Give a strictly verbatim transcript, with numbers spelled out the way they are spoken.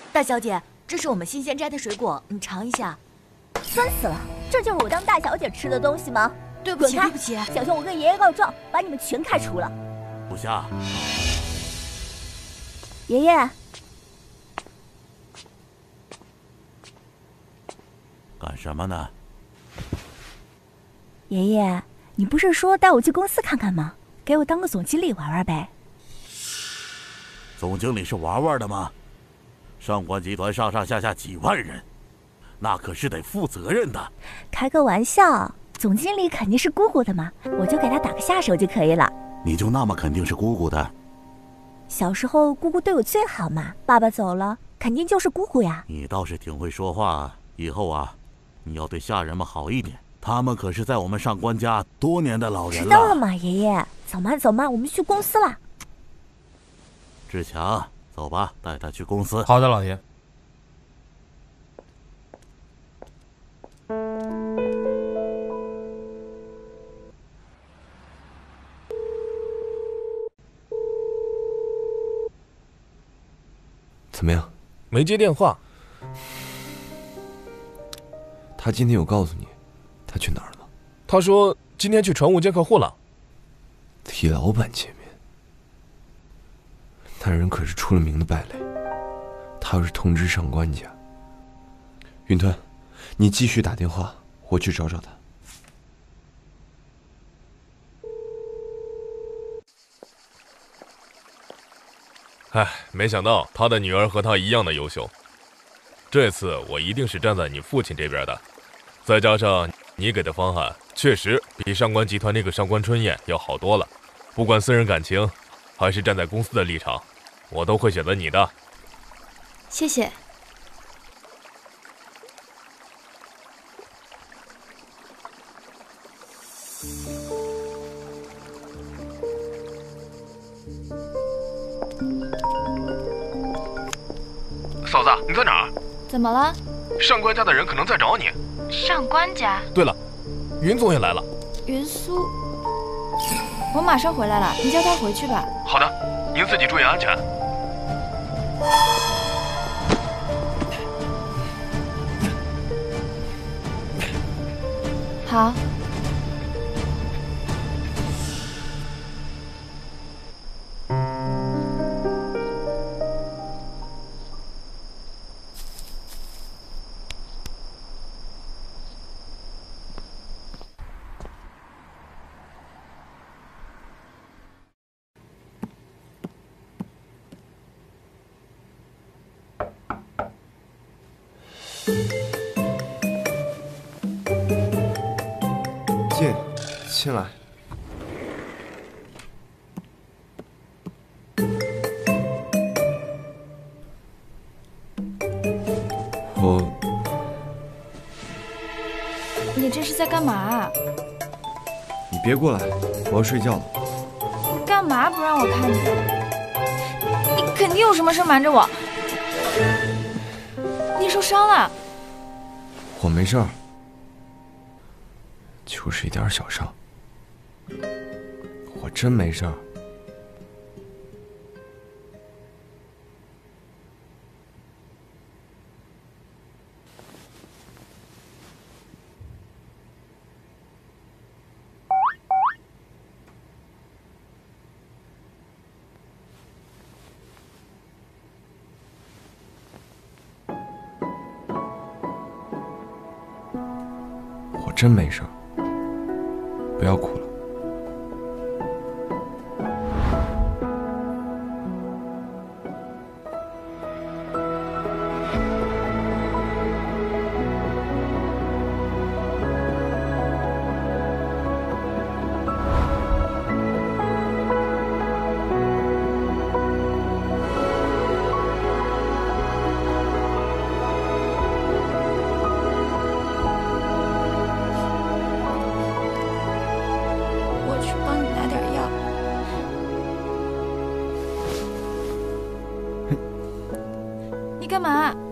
大小姐，这是我们新鲜摘的水果，你尝一下。 酸死了！这就是我当大小姐吃的东西吗？ 对不起，对不起， 小熊，我跟爷爷告状，把你们全开除了。 不下。 爷爷。 干什么呢？ 爷爷，你不是说带我去公司看看吗？给我当个总经理玩玩呗。 总经理是玩玩的吗？上官集团上上下下几万人，那可是得负责任的。 开个玩笑，总经理肯定是姑姑的嘛，我就给他打个下手就可以了。 你就那么肯定是姑姑的？ 小时候姑姑对我最好嘛，爸爸走了，肯定就是姑姑呀。 你倒是挺会说话，以后啊。 你要对下人们好一点，他们可是在我们上官家多年的老人了。 知道了嘛，爷爷，走嘛走嘛，我们去公司了。 志强，走吧，带他去公司。 好的，老爷。 怎么样？ 没接电话。 他今天有告诉你，他去哪儿了吗？ 他说今天去船务见客户了。 替老板见面，那人可是出了名的败类。他要是通知上官家，云吞，你继续打电话，我去找找他。 哎，没想到他的女儿和他一样的优秀。这次我一定是站在你父亲这边的。 再加上你给的方案，确实比上官集团那个上官春燕要好多了。不管私人感情，还是站在公司的立场，我都会选择你的。 谢谢。 嫂子，你在哪儿？ 怎么了？ 上官家的人可能在找你。 上官家。 对了，云总也来了。 云苏，我马上回来了，你叫他回去吧。 好的，您自己注意安全。 好。 进，进来。我， 你这是在干嘛啊？ 你别过来，我要睡觉了。 你干嘛不让我看你？你肯定有什么事瞒着我。你受伤了？ 我没事儿。 就是一点小伤，我真没事儿。我真没事儿。 不要哭了。 干嘛？